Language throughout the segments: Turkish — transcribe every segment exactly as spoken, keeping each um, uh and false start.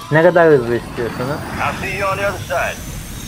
Ne kadar hızlı istiyorsunuz? I'll see you on the other side.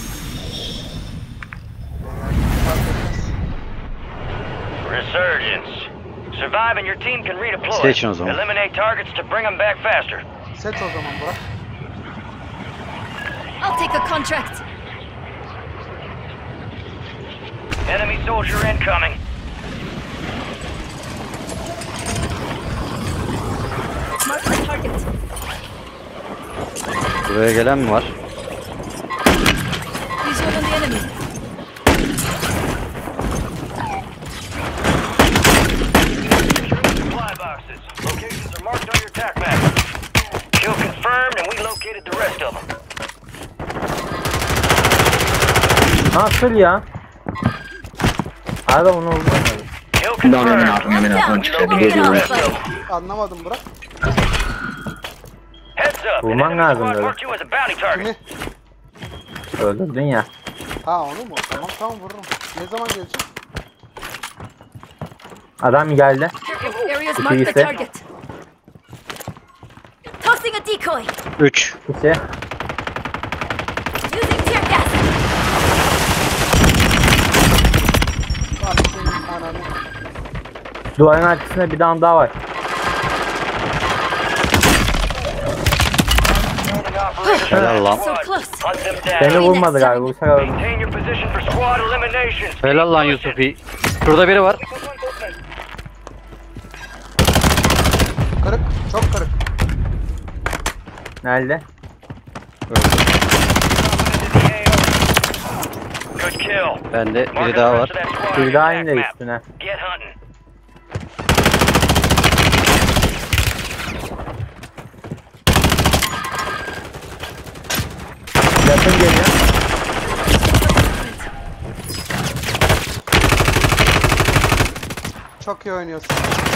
Resurgence. Survive and your team can redeploy. Seçin o zaman. Eliminate targets to bring them back faster. Seç o zaman Burak. I'll take a contract. Enemy soldier incoming. Mark the target. Buraya gelen mi var? Visual on the enemy. Supply boxes. Locations are marked on your attack map. Kill confirmed and we located the rest of them. Nasıl ya? Abi onu vurmadım. Kill confirmed. Down. Anlamadım Burak. Heads up. An Vurman enemy lazım squad böyle. marked you as a bounty target. Kimi? Öldürdün ya. Ha onu mu? Tamam tamam vururum. Ne zaman gelecek? Adam geldi. Careful. Areas mark the İkisi. target. Tossing a decoy. üç. İki. Using tear gas. Bak senin ananı. Duvarın arkasında bir tane daha var. Helal lan. So close. Hunt them down. Beni vurmadı galiba. Uçak aldı. Maintain your position for squad elimination. Helal lan Yusufi. Şurada biri var. Kırık. Çok kırık. Nerede? Good kill. Bende Mark biri the daha rest var. of that squad on Bir your daha attack indi map. üstüne. Get hunting. Yakın geliyor. Çok iyi oynuyorsun.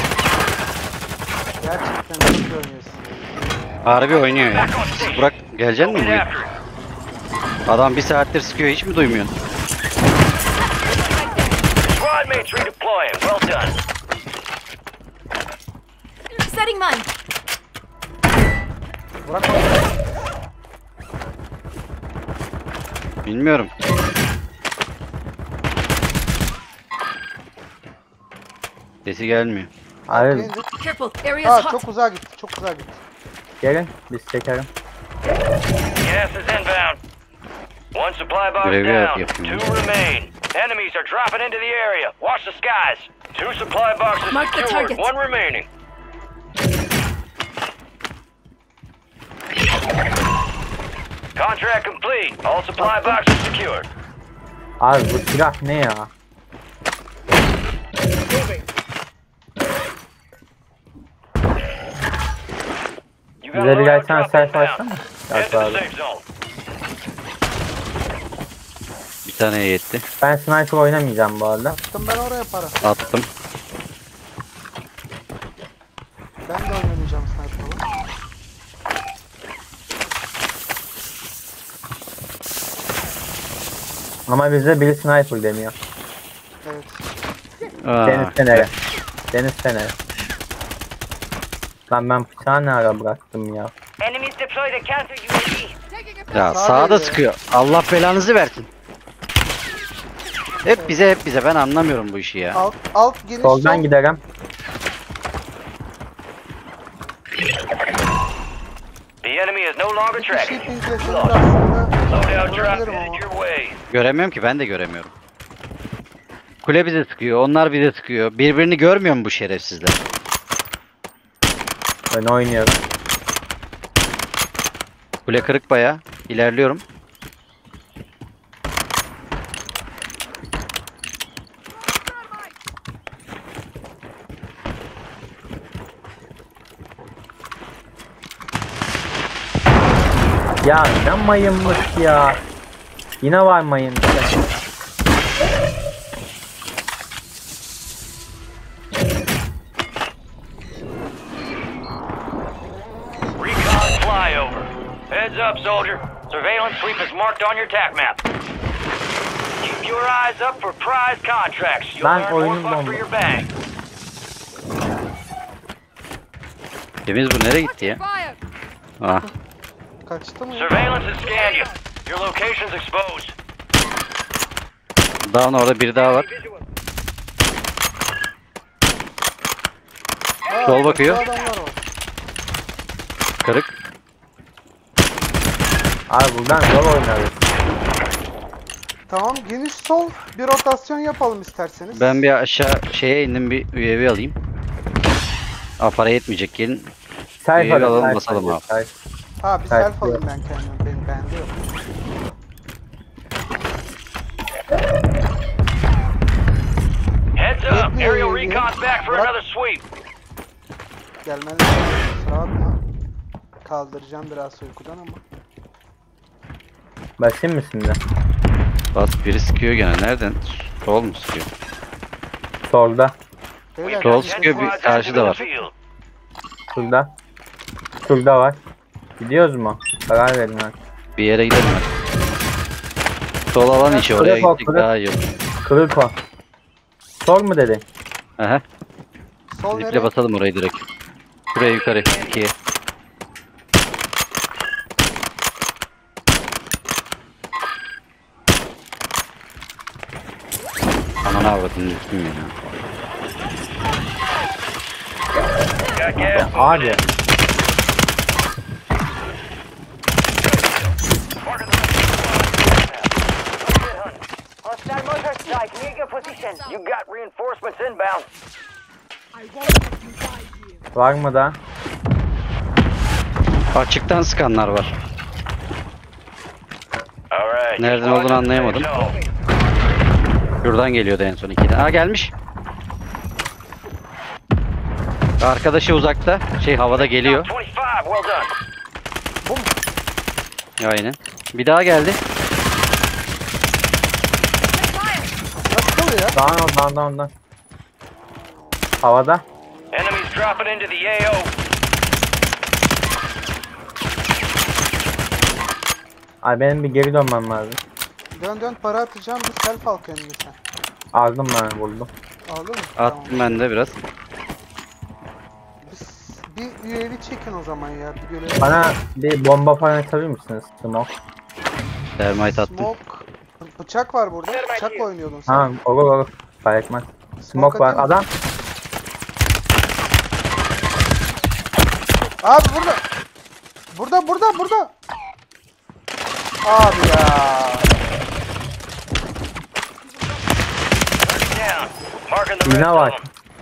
Gerçekten çok iyi oynuyorsun. Harbi oynuyor ya. Burak gelecek mi Get buraya? after it. Adam bir saattir sıkıyor, hiç mi duymuyorsun? Squad mates redeploying. Well done. Setting mine. Burak oynuyor. Bilmiyorum. Sesi gelmiyor. Abi İndir. Careful. Areas Ha hot. çok uzağa gitti. Çok uzağa gitti. gelin biz çekelim. Gas is inbound. One supply box Görevi yap- down. yapayım. Two remain. Enemies are dropping into the area. Watch the skies. Two supply boxes Mark the secured. target. One remaining. Contract complete. All supply boxes secured. Abi bu silah ne ya? You got Bize bir loadout tane drop sayfa inbound. açsana. Head Aç to the abi. safe zone. Bir tane yetti. Ben sniper oynamayacağım bu arada. Attım ben oraya para. Attım. Ben de oynamayacağım sniper'la. Ama bizde biri sniper demiyor. Evet. Aa, Deniz Fener'e. Deniz Fener'e. Lan ben bıçağı ne ara bıraktım ya. Enemies deploy the counter U A V. ya Sağ sağda değil ya. sıkıyor. Allah belanızı versin. Hep bize hep bize, ben anlamıyorum bu işi ya. Alt, alt geniş Soldan sol. giderim. The enemy is no longer Bir şey tracking. pinkleseniz aslında Loadout drop vurabilirim ama. headed your way. Göremiyorum ki, ben de göremiyorum. Kule bize sıkıyor, onlar bize sıkıyor. Birbirini görmüyor mu bu şerefsizler? Ben oynuyorum. Kule kırık baya. İlerliyorum. Ya ne mayınmış ya. Yine var mayın işte. Recon flyover. Heads up, soldier. Surveillance sweep is marked on your attack map. Keep your eyes up for prize contracts. You'll Lan earn more oyunun buck for dondu. your bang. Temiz, bu nereye gitti ya? Ah, Kaçtı mı? Surveillance has scanned you. Your location's exposed. Down orada biri daha var. Aa, Sol bakıyor. burada adamlar var. Kırık. Abi buradan zor oynarız. Tamam, geniş sol. Bir rotasyon yapalım isterseniz. Ben bir aşağı şeye indim, bir U A V alayım. Aa, para yetmeyecek, gelin. Self İyi, alalım, self basalım alın, abi. self. Ha bir Evet, self alayım ben kendim. Benim bende yok. Heads up. Yetmiyor Aerial yani. recon's back for Bırak. another sweep. Gelmeli. Kusura bakma. Kaldıracağım biraz uykudan ama. Basayım mı şimdi? Bas, biri sıkıyor gene. Nereden? Sol mu sıkıyor? Solda. Beyler, Sol yani sıkıyor, bir Squads karşı da active in var. the field. Şurada. Şurada var. Gidiyoruz mu? Karar verin artık. Bir yere gidelim hadi. Sol alan içi, oraya Kırık o, gittik kırık. daha iyi olur. Kırık o. Sol mu dedi? Aha. Sol Ziple nereye? basalım orayı direkt. Şuraya yukarı. ikiye. Aman avradını düştüm ya. Got gas. Hadi. Hostile motor strike near your position. You got reinforcements inbound. Var mı da? Açıktan sıkanlar var. All right. Nereden Squad's olduğunu in the anlayamadım. safe zone. Şuradan geliyordu en son ikiden. Aa, gelmiş. Arkadaşı uzakta. Şey, havada geliyor. twenty-five. Well done. Aynen. Bir daha geldi. Nasıl oluyor ya? Dağın ondan ondan ondan. Havada. Enemies dropping into the A O. Ay benim bir geri dönmem lazım. Dön dön para atacağım. Bir self al kendine sen. Aldım ben buldum. Aldın mı? Attım ben de biraz. Biz bir U A V çekin o zaman ya. Bir görelim. Bana bir bomba falan atabilir misiniz? Smoke. Termite attım. Smoke. Bıçak var burada. Bıçakla oynuyordun sen. Ha olur olur. Fark etmez. Smoke var. atayım mı? Adam. Abi burada. Burada burada burada. Abi ya. Down. Marking the rest Yine of var.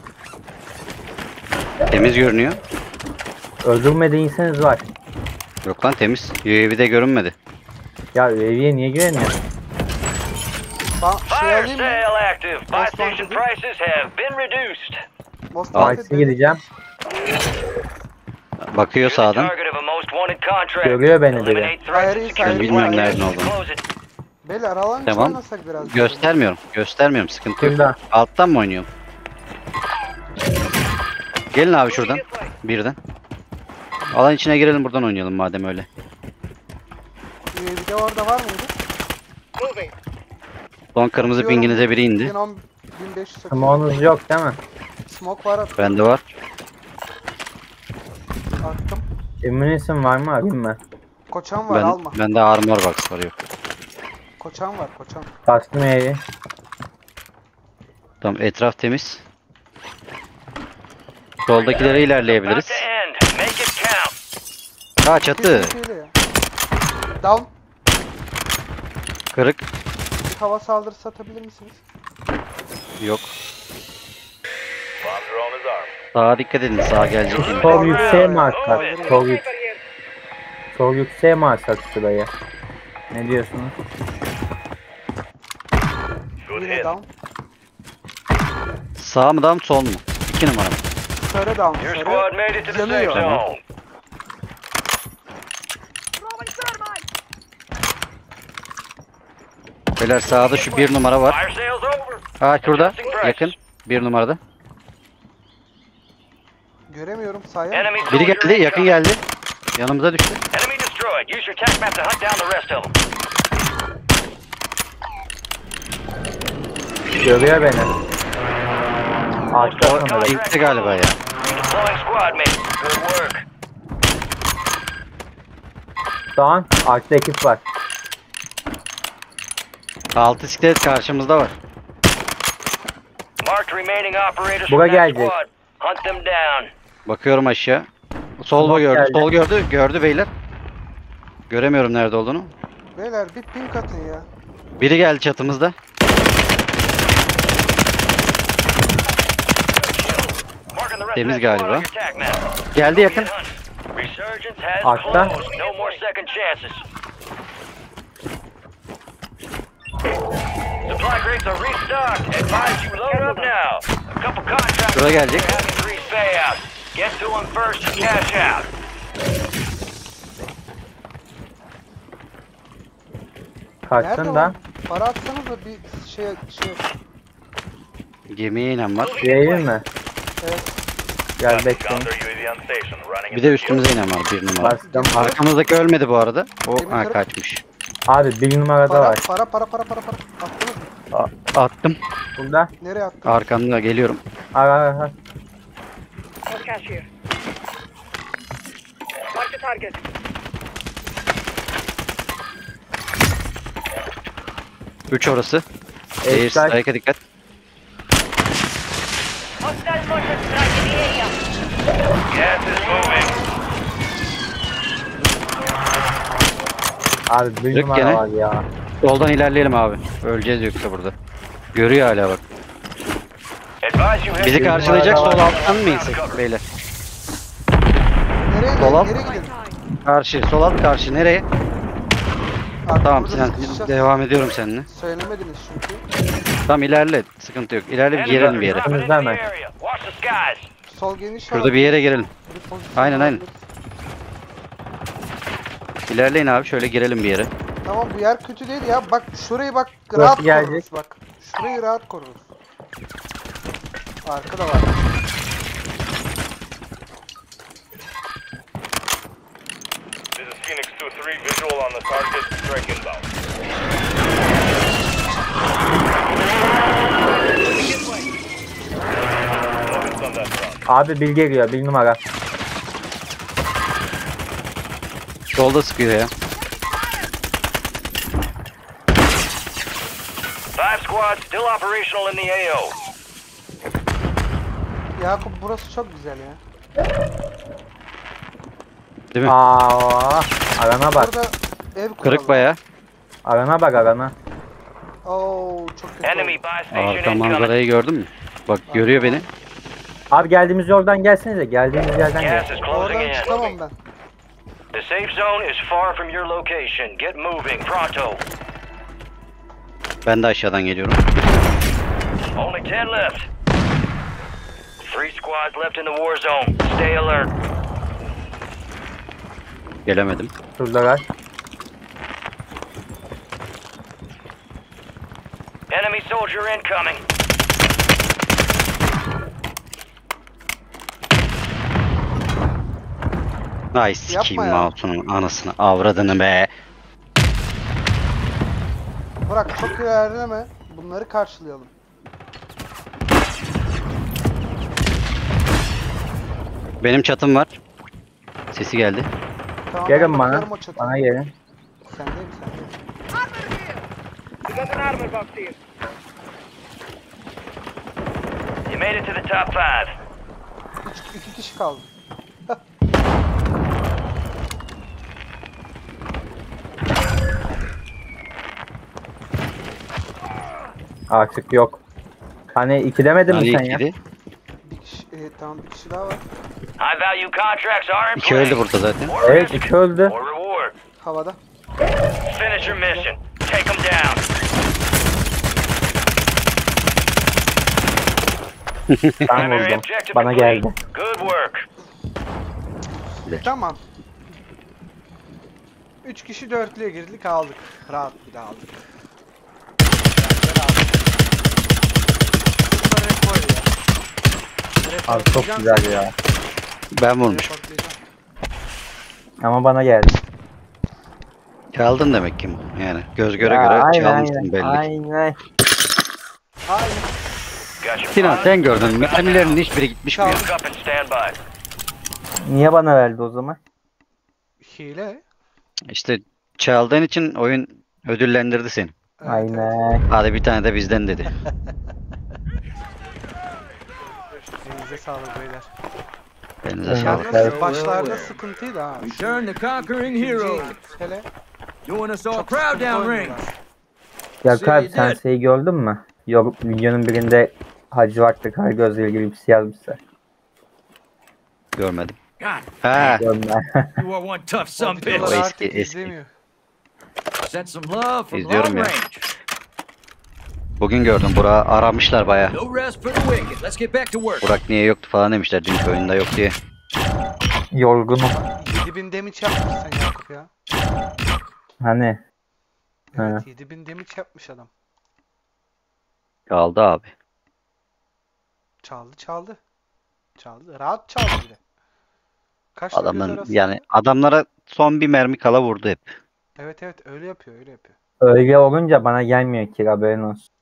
them. Temiz görünüyor. Öldürmediyseniz var. Yok lan, temiz. U A V'de görünmedi. Ya üyeviye niye giremiyor? Ba şey Fire alayım mı? sale active. Buy Most station wanted. prices have been reduced. Most Aa, wanted Ice'e dedi. gideceğim. Bakıyor You're the sağdan. target of a most wanted contract. Görüyor beni biri. Eliminate threats Hayır, and secure Ben bilmiyorum the nereden plant. olduğunu. Close it. Beyler alan Tamam. oynasak biraz. Göstermiyorum. Göstermiyorum. Sıkıntı yok. Şurada. Alttan mı oynuyorum? Gelin abi şuradan. Birden. Alan içine girelim, buradan oynayalım madem öyle. U A V'de orada var mıydı? Son kırmızı Atıyorum. pinginize biri indi. bin on bin beş yüz Smoke'unuz yok değil mi? Smoke var at, Bende var. attım. Immunisin var mı? Alayım mı? Koçan var Ben, alma. bende armor box var, yok. Koçan var koçan. Bastım evi. Tamam, etraf temiz. Soldakilere ilerleyebiliriz. About to end. Make it count. Ha, çatı. Kesinlikle ya. Down. Kırık. Bir hava saldırısı atabilir misiniz? Yok. Bomb drone is armed. Sağa dikkat edin, sağa gelecek yine. Çok yükseğe mi atsak? Çok, yük çok yükseğe mi atsak şurayı? Ne diyorsunuz? Good Yine hit. down. Sağ mı, dam sol mu? İki numara mı? Sarı down. Your Sarı. squad made it to the safe Yanıyor. zone. Beyler sağda şu bir numara var. Fire sales over. Ha, şurada. Adjusting prices. Yakın. Bir numarada. Göremiyorum sayı. Enemy Biri soldier geldi, yakın incoming. geldi. Yanımıza düştü. Enemy destroyed. Use your tac map to hunt down the rest of them. Görüyor beni. Ağaçta sanırım. Gitti galiba ya. Deploying squad mates. Good work. Doğan arkada ekip var. Altı siklet karşımızda var. Marked remaining operators Buga from that gelecek. squad. Hunt them down. Bakıyorum aşağı. Sol Smoke gördü. geldi. Sol gördü. Gördü beyler. Göremiyorum nerede olduğunu. Beyler bir ping atın ya. Biri geldi çatımızda. Marking the rest Temiz of that squad galiba. on your attack map. Geldi yakın. Get hunting. Resurgence has Artta. closed. No more second chances. Supply crates are restocked. Advise you load up now. A couple contractors Şuraya gelecek. have increased payouts. Get to them first and cash out. Nerede Kaçtın lan? da. Para atsanız da bir şey şey. Gemiye inen var. Yayayım mı? Evet. Gel bekleyin. Bir de üstümüze inen var bir numara. Bastım. Arkamızdaki ölmedi bu arada. O Gemi ha, kırık. kaçmış. Abi bir numarada Para, var. para para para para para. Attınız mı? Attım. Burada. Nereye attınız? Arkamda geliyorum. Ara ara ara. üç orası. Air Air strike. strike'a dikkat. Gas is moving. Abi bir Kırık numara gene. var ya. Soldan ilerleyelim abi. Öleceğiz yoksa burada. Görüyor hala bak. Advise you head Bizi to- karşılayacak numara sol var. alttan mı insek beyler? Nereye Sol alt. geri gidin. Karşı. Sol alt karşı. Nereye? Abi Tamam burada Sinan sıkışacağız. devam ediyorum seninle. Söylemediniz çünkü. Tamam ilerle. Sıkıntı yok. İlerle bir girelim bir yere. Dropping into Hemen. the area. Watch the skies. Sol geniş Şurada bir yere girelim. Bir pozisyon Aynen, aynen. alabiliriz. İlerleyin abi. Şöyle girelim bir yere. Tamam bu yer kötü değil ya. Bak şurayı bak Burası rahat gelecek. koruruz bak. Şurayı rahat koruruz. Arka da var. This is Phoenix two three, visual on the target, strike inbound. Focus on that front. Abi bil geliyor bir numara. Solda sıkıyor ya. Five squads still operational in the A O. Yakup burası çok güzel ya. Değil mi? Aa, arana bak. Burada ev kuralım. Kırık baya. Arana bak arana. Oo çok kötü. Enemy oldu. buy station Arka incoming. manzarayı gördün mü? Bak görüyor beni. Abi geldiğimiz yoldan gelsenize. Geldiğimiz yerden gel. Gas is closing Oradan in. çıkamam ben. The safe zone is far from your location. Get moving pronto. Ben de aşağıdan geliyorum. Only ten left. Three squads left in the war zone. Stay alert. Gelemedim. Şuradalar. Enemy soldier incoming. Ay sikiyim Yapma ya. mouse'unun anasını avradını be. Bırak çok ilerleme. Bunları karşılayalım. Benim çatım var. Sesi geldi. Tamam, ben Gelin bana. bakıyorum o çatıya. Bana gelin. Sendeyim sendeyim. You made it to the top five. Üç, iki kişi kaldı. Artık yok. Hani iki demedin mi Hani sen ya? ikiydi. Bir kişi, e, tamam bir kişi daha var. High value contracts are in İki place. öldü burada zaten. More Evet risk, iki öldü. more reward. Havada. Finish your mission. Take them down. Ben Primary vurdum. objective Bana complete. geldi. Good work. Tamam. Üç kişi dörtlüye girdik aldık. Rahat bir de aldık. Beraber aldık. Bunlar rekor ya. Rekor Abi çok diyeceğim, güzel ya. Ben vurmuşum. rekor diyeceğim. Ama bana geldi. Çaldın demek ki bu. Yani göz göre Ya, göre aynen, çalmışsın aynen, belli. Aynen. Aynen. Got your Sinan five. sen gördün. Mermilerin hiçbiri gitmiş mi ya? Look up and stand by. Niye bana verdi o zaman? Hile. İşte çaldığın için oyun ödüllendirdi seni. Evet, evet. Aynen. Hadi bir tane de bizden dedi. Elinize sağlık beyler. Elinize Evet. sağlık. Yalnız başlarda sıkıntıydı ha. Return the conquering İkinci heroes. ekip hele Doing us all çok proud sıkıntı downrange. oynuyorlar. Yok abi sen şeyi gördün mü? Yok videonun birinde Hacı Vakti Karagöz'le ilgili bir şey yazmışlar. Görmedim. God, Ha, Görme. you are one tough O son bitch. videoları O artık eski, eski. izlemiyor. Send some love from İzliyorum long ya. range. bugün gördüm. Burak aramışlar baya. No rest for the wicked. Let's get back to work. Burak niye yoktu falan demişler. Dünkü oyunda yok diye. Yorgunum. yedi bin damage yapmış sen Yakup ya. Hani. Ha. Evet yedi bin damage yapmış adam. Kaldı abi. Çaldı çaldı. Çaldı. Rahat çaldı bile. Kaçla göz Adamın arası. yani adamlara son bir mermi kala vurdu hep. Evet evet öyle yapıyor öyle yapıyor. Öyle olunca bana gelmiyor ki haberin olsun.